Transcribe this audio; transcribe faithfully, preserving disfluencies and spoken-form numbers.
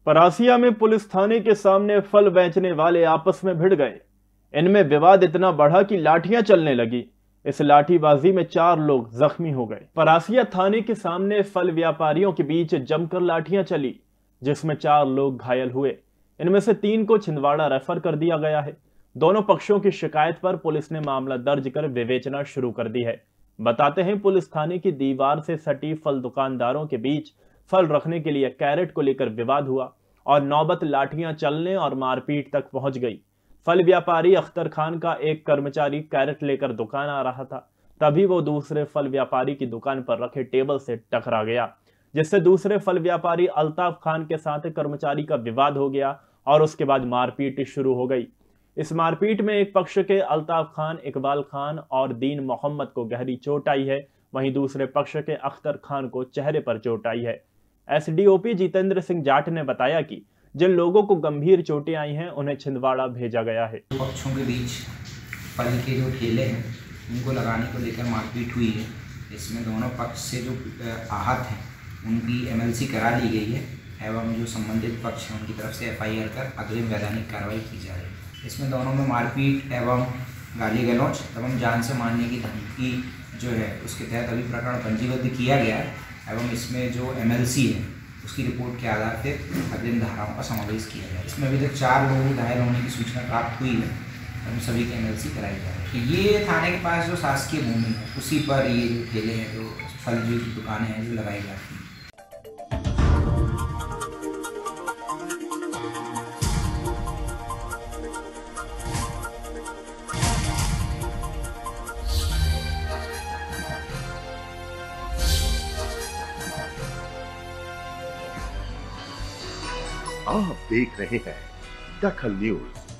परासिया में पुलिस थाने के सामने फल बेचने वाले आपस में भिड़ गए। इनमें विवाद इतना बढ़ा कि लाठियां चलने लगी। इस लाठीबाजी में चार लोग जख्मी हो गए। परासिया थाने के सामने फल व्यापारियों के बीच जमकर लाठियां चली, जिसमें चार लोग घायल हुए। इनमें से तीन को छिंदवाड़ा रेफर कर दिया गया है। दोनों पक्षों की शिकायत पर पुलिस ने मामला दर्ज कर विवेचना शुरू कर दी है। बताते हैं, पुलिस थाने की दीवार से सटी फल दुकानदारों के बीच फल रखने के लिए कैरेट को लेकर विवाद हुआ और नौबत लाठियां चलने और मारपीट तक पहुंच गई। फल व्यापारी अख्तर खान का एक कर्मचारी कैरेट लेकर दुकान आ रहा था, तभी वो दूसरे फल व्यापारी की दुकान पर रखे टेबल से टकरा गया, जिससे दूसरे फल व्यापारी अल्ताफ खान के साथ कर्मचारी का विवाद हो गया और उसके बाद मारपीट शुरू हो गई। इस मारपीट में एक पक्ष के अल्ताफ खान, इकबाल खान और दीन मोहम्मद को गहरी चोट आई है, वहीं दूसरे पक्ष के अख्तर खान को चेहरे पर चोट आई है। एसडीओपी जितेंद्र सिंह जाट ने बताया कि जिन लोगों को गंभीर चोटें आई हैं, उन्हें छिंदवाड़ा भेजा गया है। पक्षों के बीच फल के जो ठेले हैं उनको लगाने को लेकर मारपीट हुई है। इसमें दोनों पक्ष से जो आहत हैं उनकी एमएलसी करा ली गई है एवं जो संबंधित पक्ष हैं उनकी तरफ से एफआईआर कर अग्रिम वैधानिक कार्रवाई की जा रही है। इसमें दोनों में मारपीट एवं गाली गलौज एवं जान से मारने की धमकी जो है उसके तहत अभी प्रकरण पंजीबद्ध किया गया है एवं इसमें जो एमएलसी है उसकी रिपोर्ट के आधार पर अग्रिम धाराओं का समावेश किया गया है। इसमें अभी तक चार लोगों घायल होने की सूचना प्राप्त हुई है एवं सभी की एमएलसी कराई जा रही है। ये थाने के पास जो शासकीय भूमि है उसी पर ये जो ठेले हैं, जो फल की दुकानें हैं, जो लगाई जाती हैं। आप देख रहे हैं दखल न्यूज।